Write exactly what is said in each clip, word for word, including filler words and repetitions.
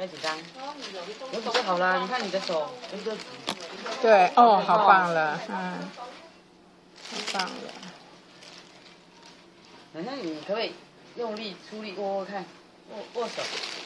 比较简单。有手就好了，你看你的手，一个。 对，哦，好棒了，嗯，好棒了。 奶奶，你可不可以用力出力握握看，握握手，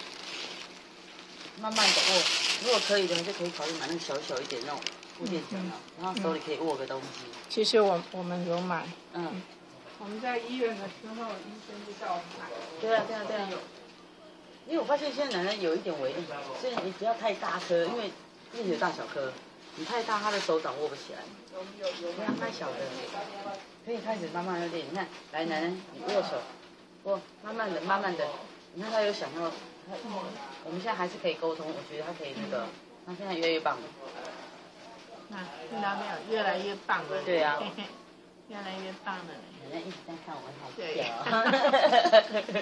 慢慢的握。如果可以的，就可以考虑买那个小小一点那种护垫脚套，然后手里可以握个东西。 其实我我们有买， 嗯。 我们在医院的时候，医生就叫我们买。 对啊，对啊，对啊。因为我发现现在奶奶有一点微，所以你不要太大颗，因为自己有大小颗，你太大，她的手掌握不起来。有有有。对啊，太小的，可以开始慢慢的练。你看，来，奶奶，你握手，握，慢慢的，慢慢的。你看她有想要，我们现在还是可以沟通，我觉得她可以那个，她现在越来越棒了。 那听到没有？越来越棒了。 对啊。 越来越棒了。 奶奶一直在看我，好笑。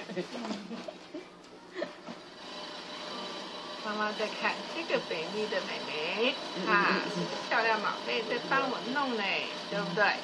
妈妈在看这个美丽的妹妹，啊，这个漂亮宝贝在帮我弄呢，对不对？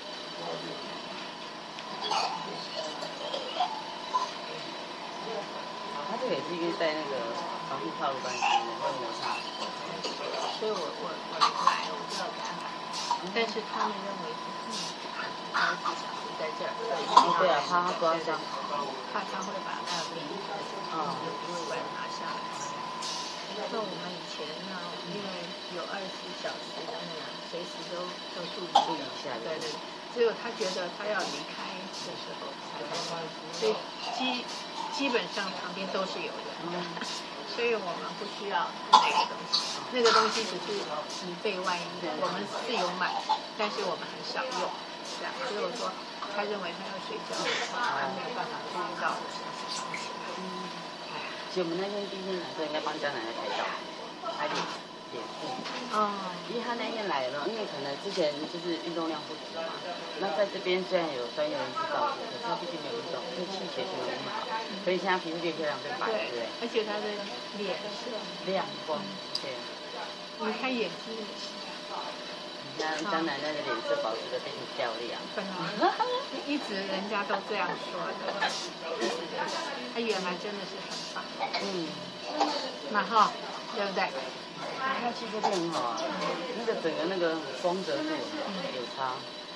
他这个也是因为在那个防护套的关系，会摩擦。 所以我我我来我就要给他买，但是他们认为是二十四小时在这儿， 哦对啊，怕他抓伤， 怕他会把那个鼻子啊不会拿下来。那我们以前呢，因为有二十四小时的那个，随时都都注意注意一下， 对对。只有他觉得他要离开的时候才会关系，所以基基本上旁边都是有人的，所以我们不需要那个东西，那个东西只是以备万一。我们是有买，但是我们很少用，这样。所以我说，他认为他要睡觉，他没有办法注意到我是想起来。 其实我们那天第一天来说，应该帮江奶奶拍照，拍脸脸部。 哦。 因为他那天来了，因为可能之前就是运动量不足嘛。那在这边虽然有专业人士照顾，可是他毕竟没有运动，所以气血没有那么好。所以现在皮肤变漂亮变白，对不对？ 而且他的脸是亮光，对。 你看眼睛也是。 你看江奶奶的脸色保持得非常漂亮。 一直人家都这样说的，他原来真的是很棒。嗯。那哈，对不对？ 他气色变很好啊，那个整个那个光泽度有差。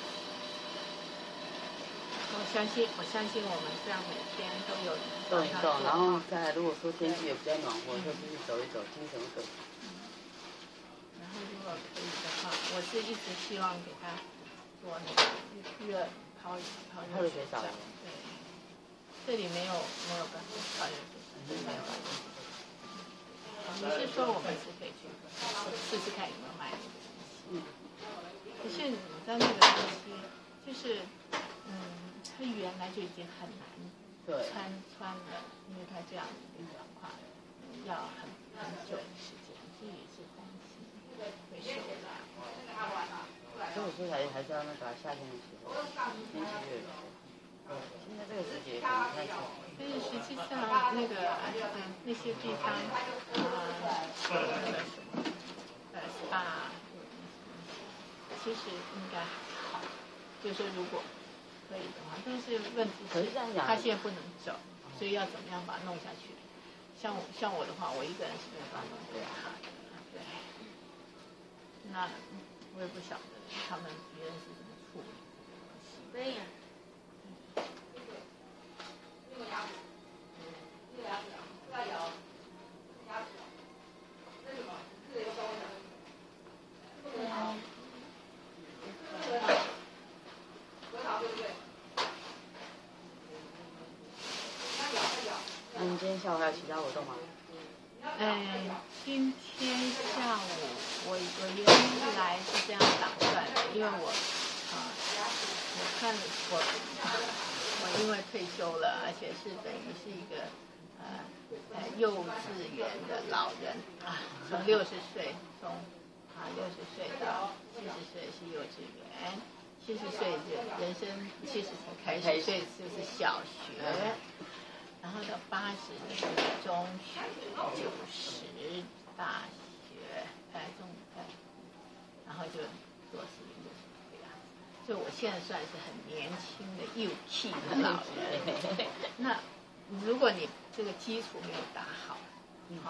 我相信，我相信我们这样每天都有动一动，然后再来，如果说天气也比较暖和，就出去走一走，精神会更好。 然后如果可以的话，我是一直希望给他做那个热泡泡热水澡。对，这里没有没有办法泡热水澡，没有办法。你是说我们是可以去试试看有没有卖那个东西？嗯。可是你知道那个东西，就是嗯，它原来就已经很难穿穿了，因为它这样子的状况要很很久的时间，所以也是担心会受伤。 所以我说还还是要那个夏天的时候，天气热的时候。现在这个时节可能不太适合。 但是实际上那个嗯那些地方呃那个什么呃 S P A 其实应该还好，就是说如果可以的话，但是问题是他现在不能走，所以要怎么样把它弄下去？像我像我的话，我一个人是没有办法弄对他的，对。那我也不晓得他们别人是怎么处理。对呀。 那你今天下午还有其他活动吗？ 嗯，今天下午我我原来是这样打算的，因为我啊、呃，我看我我因为退休了，而且是等于是一个呃呃幼稚园的老人啊，从六十岁从啊六十岁到七十岁是幼稚园，七十岁人人生七十才开始，所以就是小学。然后到八十是中学，九十大学，哎中哎，然后就做事情就是这样。所以我现在算是很年轻的幼气的老人。那如果你这个基础没有打好，好、哦，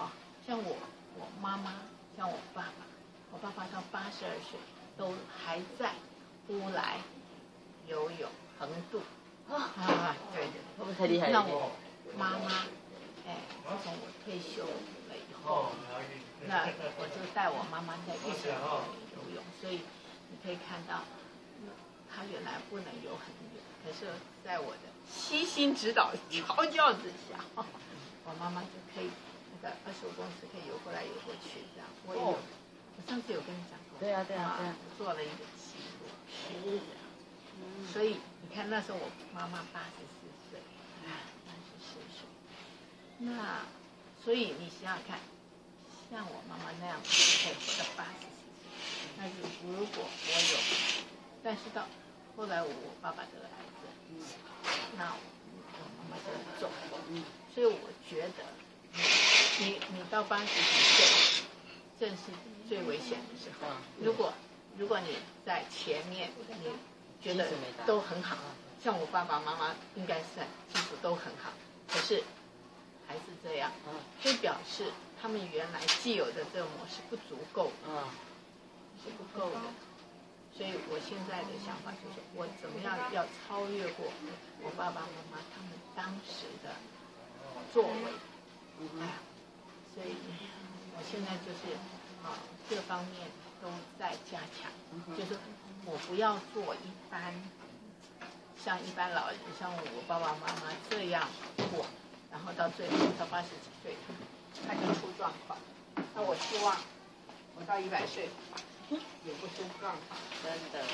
像我我妈妈，像我爸爸，我爸爸到八十二岁都还在乌来游泳横渡啊，对对， 会不会太厉害了？ 那我妈妈，哎，自从我退休了以后，那我就带我妈妈在一起游泳，所以你可以看到，她原来不能游很远，可是在我的悉心指导调教之下，我妈妈就可以那个二十五公尺可以游过来游过去这样。我有，我上次有跟你讲过。 对啊对啊对啊。 做了一个记录，是这样。所以你看那时候我妈妈八十四岁，八十四岁，那所以你想想看，像我妈妈那样可以活到八十四岁，那就如果我有，但是到后来我爸爸得了癌症，那我妈妈就很重，所以我觉得你你到八十几岁，正是最危险的时候。如果如果你在前面，你觉得都很好，像我爸爸妈妈应该是基础都很好，可是还是这样，就表示他们原来既有的这个模式不足够，是不够的。所以我现在的想法就是，我怎么样要超越过我爸爸妈妈他们当时的作为，啊，所以我现在就是啊各方面都在加强，就是我不要做一般像一般老人，像我爸爸妈妈这样过，然后到最后到八十几岁他就出状况，那我希望我到一百岁也不出状况， 真的。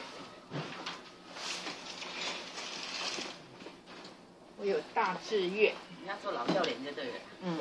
我有大志愿。 你要做老笑脸就对了。 嗯。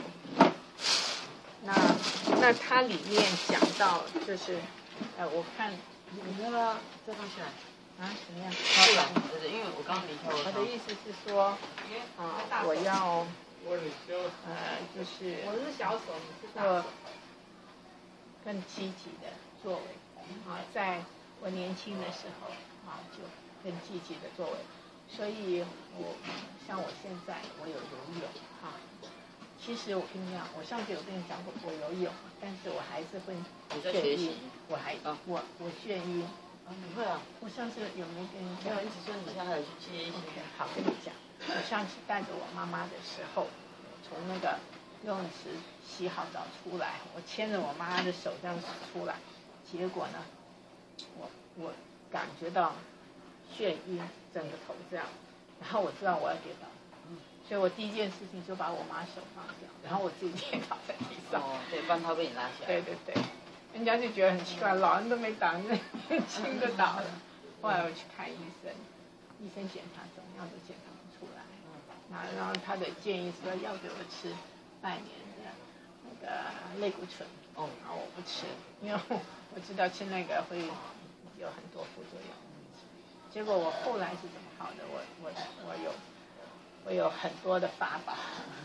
那那它里面讲到就是，呃，我看你要不要再放下来？ 啊，怎么样？ 不然，对对，因为我刚离开我。 我的意思是说，啊，我要，呃，就是我是小手，你是大手。 更积极的作为啊，在我年轻的时候啊，就更积极的作为。所以我像我现在我有游泳啊，其实我跟你讲，我上次有跟你讲过我游泳，但是我还是会眩晕，我还啊我我眩晕。 啊，你会啊？ 我上次有没有跟你讲？ 没有，一直说你现在还有去接一些。 好，跟你讲，我上次带着我妈妈的时候，从那个游泳池洗好澡出来，我牵着我妈的手这样出来，结果呢，我我感觉到眩晕，整个头这样，然后我知道我要跌倒，嗯，所以我第一件事情就把我妈手放掉，然后我自己跌倒在地上。 哦，对，不然她被你拉下来。 对对对，人家就觉得很奇怪，老人都没倒，年轻就倒了。后来我去看医生，医生检查怎么样都检查不出来，然后然后他的建议说要给我吃半年的那个类固醇，哦，然后我不吃，因为我知道吃那个会有很多副作用。结果我后来是怎么好的？我我我有我有很多的法宝，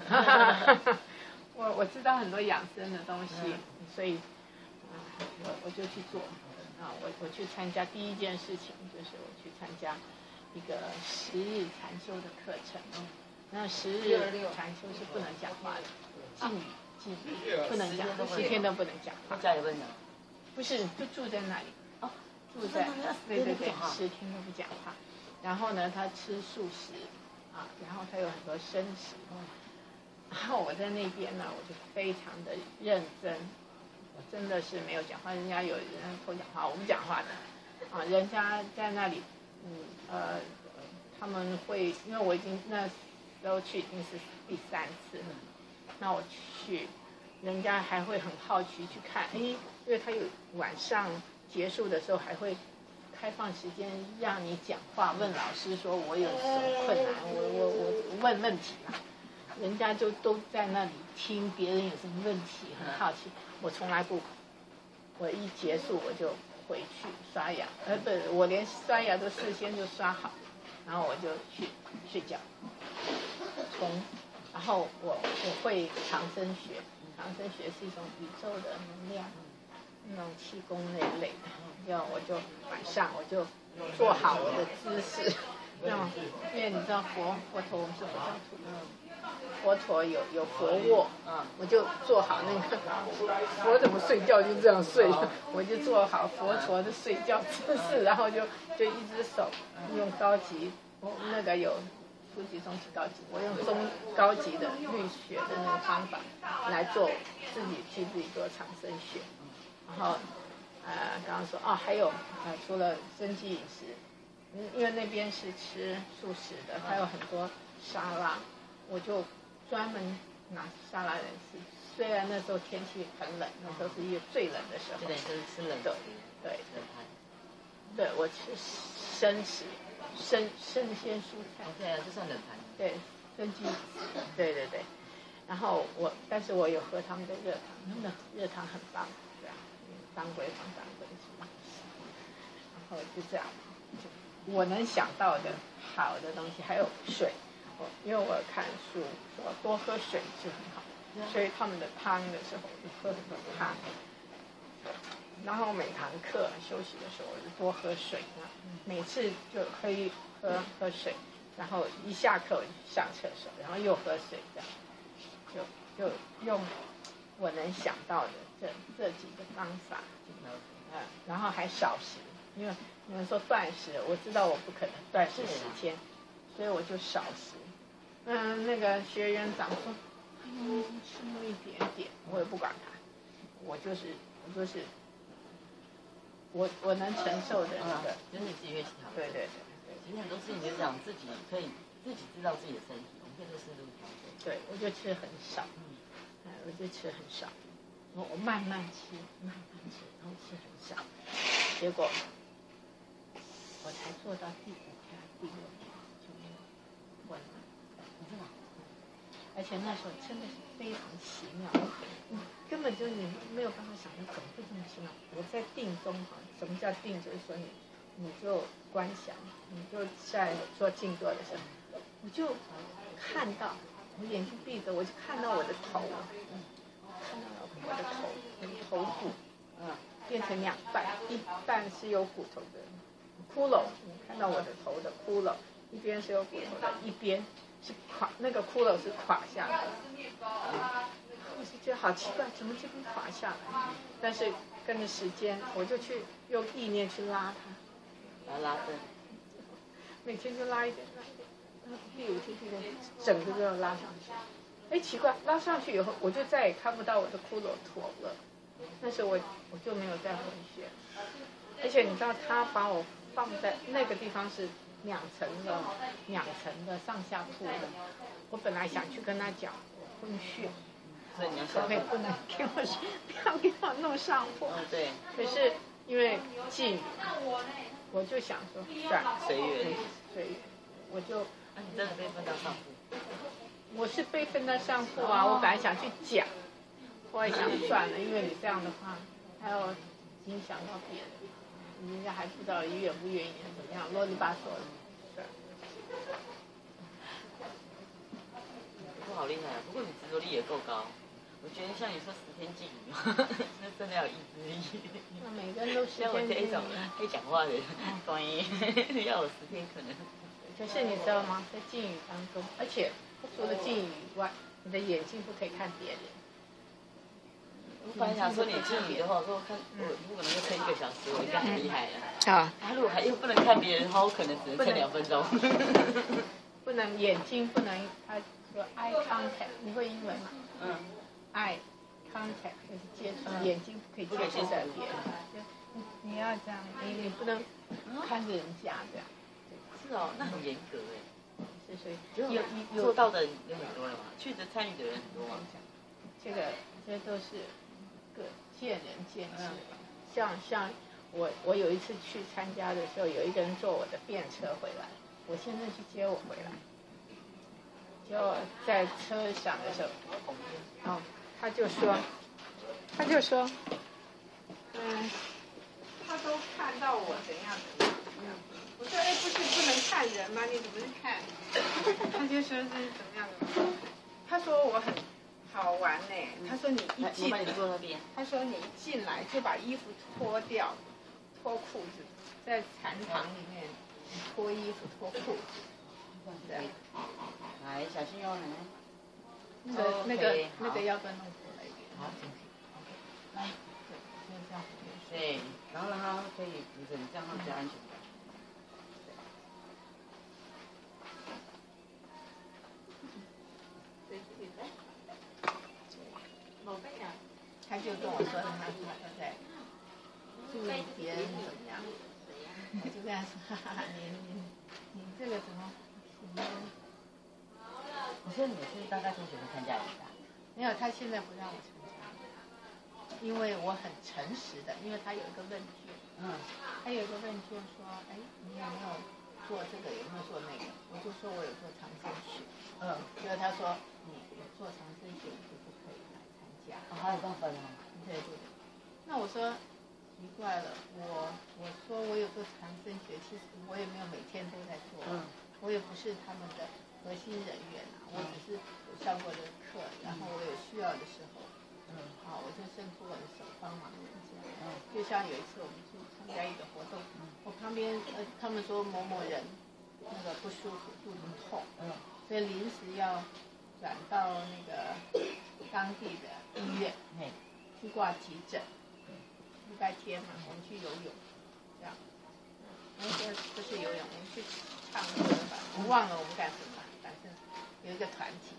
我我知道很多养生的东西，所以我我就去做。啊，我我去参加第一件事情就是我去参加一个十日禅修的课程。那十日禅修是不能讲话的，禁语禁语，不能讲，十天都不能讲话。 家也不能讲。 不是，就住在那里。 哦， 住在，对对对，十天都不讲话。然后呢，他吃素食，啊，然后他有很多生食。然后我在那边呢，我就非常的认真。我真的是没有讲话，人家有人偷讲话，我不讲话的，啊，人家在那里，嗯呃，他们会，因为我已经那时候去已经是第三次了，那我去，人家还会很好奇去看，哎，因为他有晚上结束的时候还会开放时间让你讲话，问老师说我有什么困难，我我我问问题嘛，人家就都在那里听别人有什么问题，很好奇。我从来不，我一结束我就回去刷牙，呃不，我连刷牙都事先就刷好，然后我就去睡觉。从，然后我我会长生学，长生学是一种宇宙的能量，那种气功那一类的，就我就晚上我就做好我的姿势， 这样，因为你知道佛佛陀我们是佛教徒，佛陀有有佛卧，嗯，我就做好那个佛怎么睡觉就这样睡，我就做好佛陀的睡觉姿势，然后就就一只手用高级，那个有初级、中级、高级，我用中高级的律学的那个方法来做，自己替自己做长生穴，然后呃刚刚说哦还有呃除了生机饮食。嗯，因为那边是吃素食的，还有很多沙拉，我就专门拿沙拉来吃。虽然那时候天气很冷，那时候是月最冷的时候。 对，就是吃冷的。 对对对，我吃生食，生生鲜蔬菜。 对啊，这算冷盘。 对，生鸡。对对对，然后我，但是我有喝他们的热汤，他们的热汤很棒，对啊，当归放当归汁，然后就这样。我能想到的好的东西还有水，因为我看书说多喝水是很好，所以他们的汤的时候我就喝很多汤，然后每堂课休息的时候我就多喝水，每次就可以喝喝水，然后一下课我就上厕所，然后又喝水，这样就就用我能想到的这这几个方法，嗯，然后还少食，因为你们说断食，我知道我不可能断食十天，所以我就少食。嗯，那个学员长说，嗯，吃那么一点点，我也不管他，我就是我就是我我能承受的那个， 就是你自己越调。 对对对对，其实很多事情就是这样，自己可以自己知道自己的身体，我们可以做适度调整。 对，我就吃很少，嗯，我就吃很少，我我慢慢吃，慢慢吃，然后吃很少，结果。我才做到第五天、第六天就没有昏了，你知道吗？而且那时候真的是非常奇妙，你根本就你没有办法想象怎么会这么奇妙。我在定中哈，什么叫定？就是说你你就观想，你就在做静坐的时候，我就看到，我眼睛闭着，我就看到我的头，看到我的头，我的头骨，嗯，变成两半，一半是有骨头的。骷髅，你看到我的头的骷髅，一边是有骨头的，一边是垮，那个骷髅是垮下来的。我就觉得好奇怪，怎么这边垮下来？但是跟着时间，我就去用意念去拉它， 把它拉正。 每天就拉一点，拉一点，然后第五天、第六天，整个都要拉上去。哎，奇怪，拉上去以后，我就再也看不到我的骷髅头了。但是我我就没有再回去，而且你知道，他把我放在那个地方是两层的，两层的上下铺的。我本来想去跟他讲我婚讯， 所以你要可不可以不能给我不要给我弄上铺？ 嗯，对。 可是因为禁语，我就想说算了， 随缘， 随缘，我就。 啊，你真的被分到上铺？ 我是被分到上铺啊，我本来想去讲，后来想算了，因为你这样的话还要影响到别人。人家还不知道愿不愿意怎么样，啰里吧嗦的。对。 不好厉害啊！不过你执着力也够高。我觉得像你说十天禁语，那真的要有意志力。 那每个人都十像我天禁语。 这一种会讲话的人，万一要有十天可能。 可是你知道吗？在禁语当中，而且除了禁语以外，你的眼睛不可以看别人。 我本来想说你禁语的话，我说看我如果能够撑一个小时，我应该很厉害了。 啊。 他如果还又不能看别人的话，我可能只能撑两分钟。 不能眼睛不能，他说 eye contact， 你会英文吗？ 嗯。 eye contact 就是接触，眼睛不可以接触在别人。你你要这样，你你不能看着人家这样。 是哦，那很严格哎。 是所以有有做到的人有很多了嘛，去的参与的人很多嘛。 这个这都是个见仁见智。像像我我有一次去参加的时候，有一个人坐我的便车回来，我先生去接我回来，就在车上的时候，哦，他就说，他就说，嗯，他都看到我怎样怎样。我说哎，不是不能看人吗？你怎么看？他就说是怎么样怎么样。他说我很好玩呢。他说你一进，他说你一进来就把衣服脱掉，脱裤子，在禅堂里面脱衣服脱裤子，这样。 来，小心哦，奶奶。 那个那个那个要不要弄过来一点？ 好，进去。来， 对，就这样。 对，然后让它可以扶着你，这样它比较安全感。 他就跟我说他他他在注意别人怎么样，我就跟他说，哈哈，你你你这个怎么行呢？ 我说你每次大概多久会参加一次啊？ 没有，他现在不让我参加，因为我很诚实的，因为他有一个问卷，嗯，他有一个问卷说，哎，你有没有做这个，有没有做那个？我就说我有做长生学，嗯，结果他说你有做长生学，你就不可以来参加。 哦，还有这样分啊？ 对对对。那我说奇怪了，我我说我有做长生学，其实我也没有每天都在做，嗯，我也不是他们的核心人员啊，我只是有上过这个课，然后我有需要的时候，嗯，好，我就伸出我的手帮忙人家。嗯，就像有一次我们去参加一个活动，嗯，我旁边呃他们说某某人那个不舒服，肚子痛，嗯，所以临时要转到那个当地的医院，嗯，去挂急诊。礼拜天嘛，我们去游泳，这样。我们说不是游泳，我们去唱歌吧，我忘了我们干什么，反正有一个团体。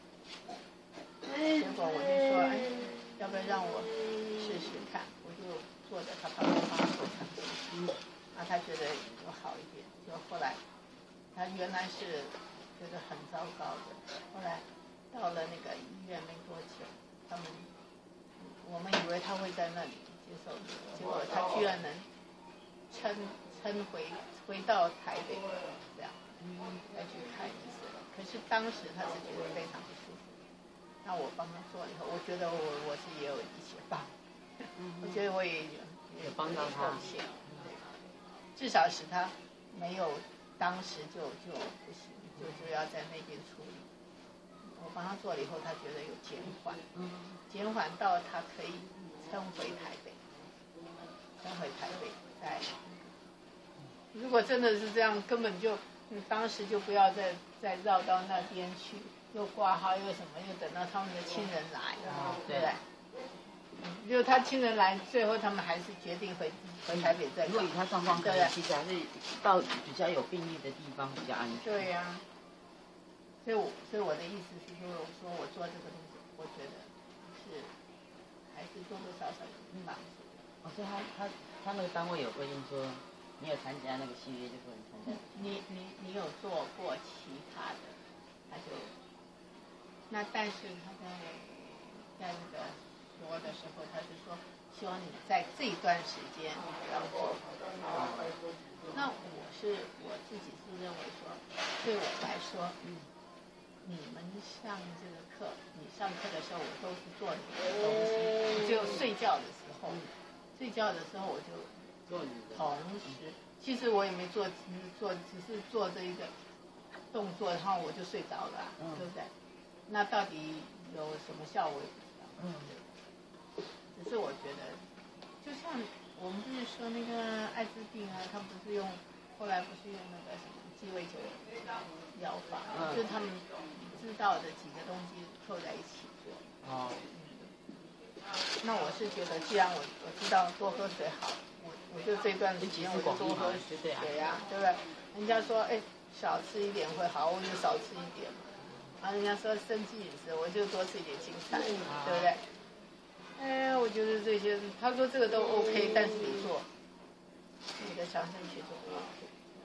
结果我就说，哎，要不要让我试试看？我就坐在他旁边帮他做长生学，啊，他觉得有好一点。就后来，他原来是觉得很糟糕的，后来到了那个医院没多久，他们我们以为他会在那里接受，结果他居然能撑撑回回到台北，这样，再去看医生。可是当时他是觉得非常不舒服，那我帮他做以后，我觉得我我是也有一些帮，我觉得我也有有帮到他， 至少使他没有当时就就不行，就就要在那边处理。我帮他做了以后，他觉得有减缓，嗯，减缓到他可以撑回台北，撑回台北。在，如果真的是这样，根本就，嗯，当时就不要再再绕到那边去，又挂号又什么，又等到他们的亲人来， 啊， 对不对？就他亲人来，最后他们还是决定回回台北再。 如果以他状况，可能其实还是到比较有病例的地方比较安全。 对呀、啊。所以我，所以我的意思是说，我说我做这个东西，我觉得是还是多多少少有帮助的。 哦，所以他他他那个单位有规定说，你有参加那个系列就不能参加。 你你你有做过其他的，他就，那但是他在在那个说的时候，他是说希望你在这段时间要做。那我是我自己是认为说，对我来说，嗯。你们上这个课，你上课的时候，我都是做你的东西，只有睡觉的时候，睡觉的时候我就做你的。 同时，其实我也没做，只是做，只是做这一个动作，然后我就睡着了，嗯，对不对？那到底有什么效果？嗯，只是我觉得，就像我们不是说那个艾滋病啊，他不是用，后来不是用那个什么鸡尾酒疗法，嗯，就是他们知道的几个东西凑在一起做。哦。嗯。那我是觉得，既然我我知道多喝水好，我我就这段时间我就多喝水呀，对不对？人家说哎少吃一点会好，我就少吃一点嘛。啊，人家说生肌饮食，我就多吃一点青菜，嗯，对不对？哎，我觉得这些，他说这个都 OK， 但是你做你的长生学就不 OK。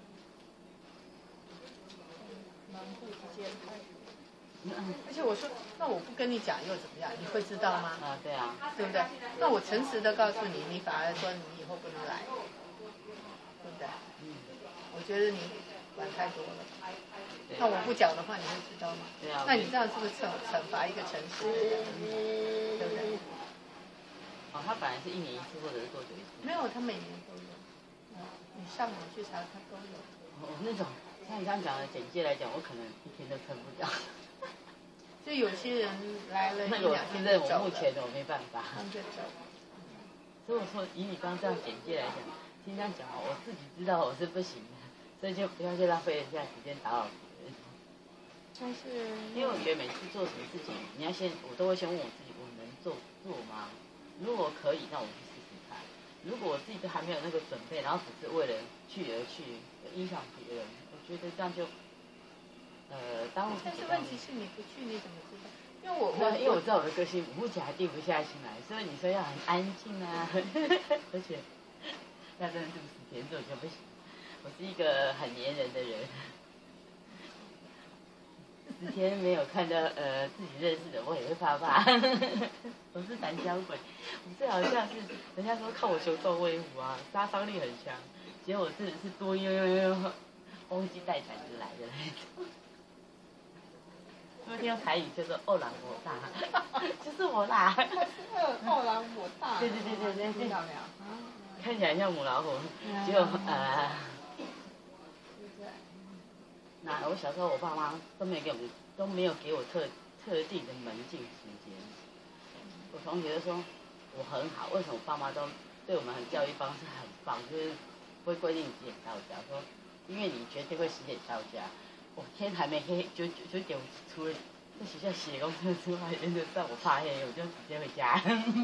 忙不之间太多，而且我说，那我不跟你讲又怎么样？你会知道吗？ 啊，对啊， 对不对？那我诚实的告诉你，你反而说你以后不能来，对不对？嗯。我觉得你管太多了。那我不讲的话，你会知道吗？ 对啊。 那你这样是不是惩惩罚一个诚实的人？对不对？ 哦，他本来是一年一次或者是多久一次？ 没有，他每年都有。你上网去查，他都有。 哦，那种。像你刚刚讲的简介来讲，我可能一天都撑不了。 就有些人来了一两天就走了。那我现在我目前我没办法。 他们就走。 所以我说，以你刚刚这样简介来讲，听这样讲，我自己知道我是不行的，所所以就不要去浪费人家时间打扰别人。 但是因为我觉得每次做什么事情，你要先，我都会先问我自己，我能做做吗？如果可以，那我去试试看。如果我自己都还没有那个准备，然后只是为了去而去影响别人，我觉得这样就，呃，耽误自己。 但是问题是你不去，你怎么知道？因为我我因为我知道我的个性，我目前还定不下心来，所以你说要很安静啊，而且要真的录十天这种就不行。我是一个很黏人的人。十天没有看到呃自己认识的，我也会怕怕。我是胆小鬼，我最好像是人家说看我雄壮威武啊，杀伤力很强，结果我真的是多悠悠悠，忘记带胆子来的那种。那天台语叫做“二郎我大”，就是我啦。 二郎我大。 对对对对对对。 听到没有？ 看起来像母老虎，结果呃。那我小时候，我爸妈都没有给我们，都没有给我特特定的门禁时间。我同学就说我很好，为什么我爸妈都对我们很教育方式很棒，就是不会规定你几点到家，说因为你绝对会十点到家。我天还没黑，九九九点除了在学校写功课之外，原则上我怕黑，我就直接回家。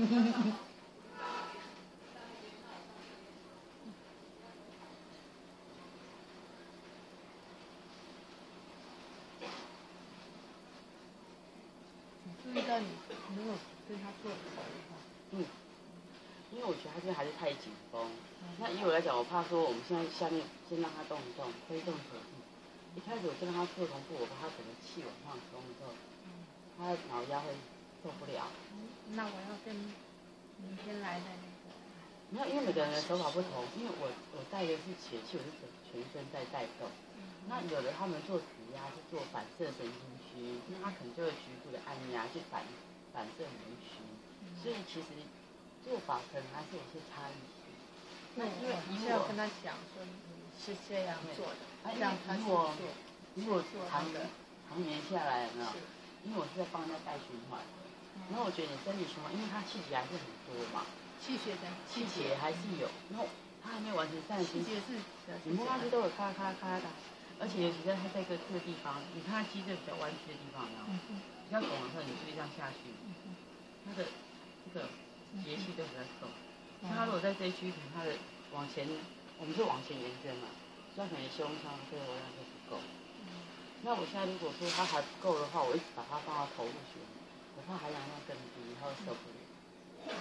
注意到你如果跟他做的话， 嗯，因为我觉得他这还是太紧绷。那以我来讲，我怕说我们现在下面先让他动一动，推动手臂。一开始我就让他做同步，我把他整个气往上冲之后，他的脑压会受不了。 那我要跟明天来的那个。 没有，因为每个人的手法不同，因为我我带的是前气，我是整全身在带动。那有的他们做指压是做反射神经区，那他可能就会局部的按压去反反射回区，所以其实做法可能还是有些差异性。 那因为你是要跟他讲说你是这样做的，让他去做。 如果长的长年下来，有没有？因为我是在帮人家带循环的，然后我觉得你身体循环，因为他气血还是很多嘛， 气血的气血还是有，然后他还没有完全散尽。 气血是， 你摸上去都有咔咔咔的，而且尤其在他在这个这个地方，你看他肌肉比较弯曲的地方，有没有？比较拱的时候，你注意这样下去，他的这个节气都比较重。像他如果在这一区，可能他的往前，我们是往前延伸嘛，所以可能胸腔这个量就不够。那我现在如果说它还不够的话，我一直把它放到头部去，我怕含氧量更低，它会受不了。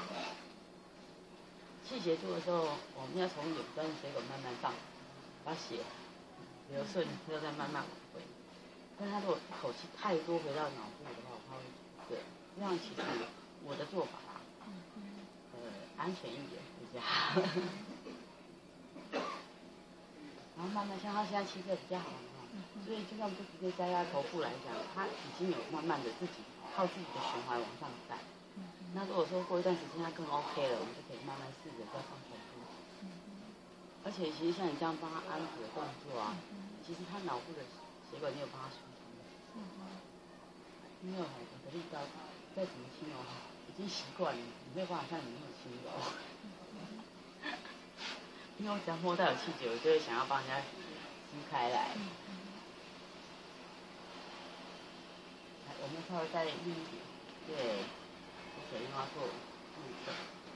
气血做的时候，我们要从眼端血管慢慢上，把血流顺，之后再慢慢往回。但是它如果一口气太多回到脑部的话，我怕会对，这样其实我的做法啊，呃，安全一点比较好。然后慢慢像他现在气色比较好。所以就算不直接加压头部来讲，它已经有慢慢的自己靠自己的循环往上带。那如果说过一段时间它更 OK 了，我们就可以慢慢试着再放头部。而且其实像你这样帮他安抚的动作啊，其实他脑部的血管你有帮他疏通。因为我的力道再怎么轻柔，已经习惯了，你没有办法像你那么轻柔。因为我只要摸到有气节，我就会想要帮人家撕开来。我们稍微再硬一点，对，我可以用它做部分。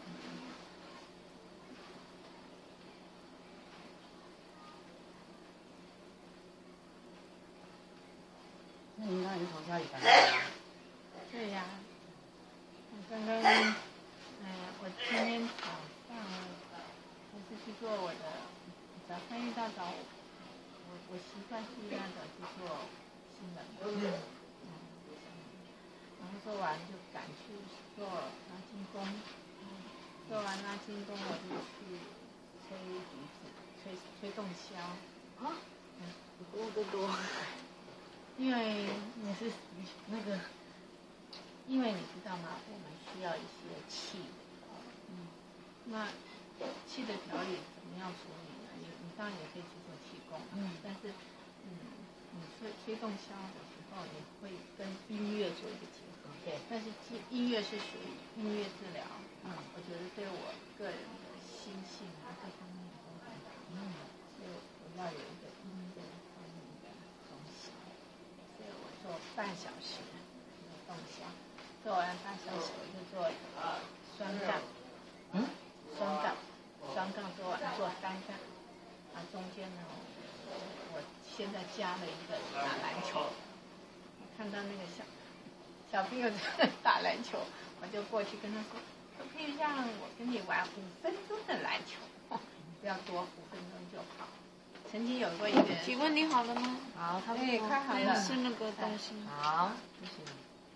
那您刚才是从家里搬来吗？ 对呀，我刚刚，哎、呃，我今天早上还是去做我的，早上一大早，我我习惯是一大早去做新门。嗯。然后做完就赶去做拉筋功，做完拉筋功我就去吹笛子，吹吹洞箫。 啊？嗯，比我更多。 因为你是那个， 因为你知道吗？我们需要一些气，嗯，那气的调理怎么样处理呢？你你当然也可以去做气功，嗯，但是嗯，你吹吹洞箫的时候，你会跟音乐做一个结合。 对， 但是音乐是属于音乐治疗，嗯，我觉得对我个人的心性啊各方面都很好，嗯，所以我要有一个音乐方面的东西，所以我做半小时有动效，做完半小时我就做呃双杠， 嗯， 双杠，双杠做完做单杠，啊中间呢，我现在加了一个打篮球，我看到那个小小朋友在打篮球，我就过去跟他说，可不可以让我跟你玩五分钟的篮球？不要多，五分钟就好。曾经有过一个人， 请问你好了吗？ 好，他哎，快好了， 是那个东西。 好，谢谢。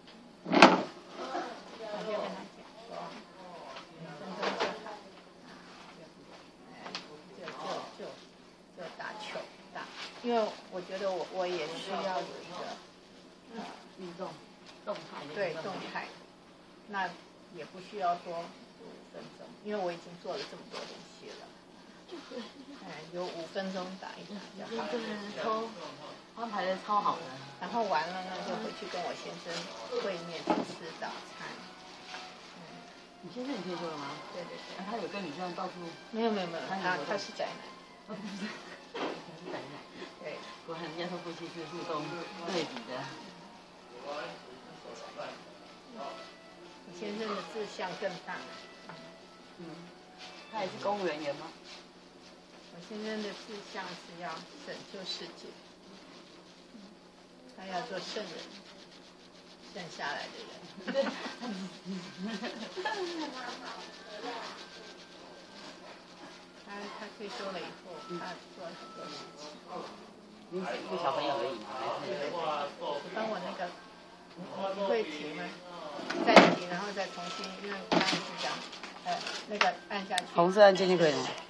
我就跟他讲说，五分钟就好，就就就就打球打，因为我觉得我我也需要有一个呃运动，动态的对动态，那也不需要多五分钟，因为我已经做了这么多东西了。哎，有五分钟打一打就好了。 超安排的超好的。 然后完了呢，就回去跟我先生会面吃早餐。嗯， 你先生你退休了吗？ 对对对。 他有跟你这样到处？ 没有没有没有，他他是宅男。 他是宅男。 对。 果然人家说夫妻是互动对比的。 我先生的志向更大。 嗯。他也是公务人员吗？ 我先生的志向是要拯救世界，他要做圣人，剩下来的人。他他退休了以后，他做了很多事情。 您是一个小朋友而已吗？还是？ 你帮我那个，你会停吗？再停，然后再重新，因为刚刚是讲，呃，那个按下去。 红色按键就可以了。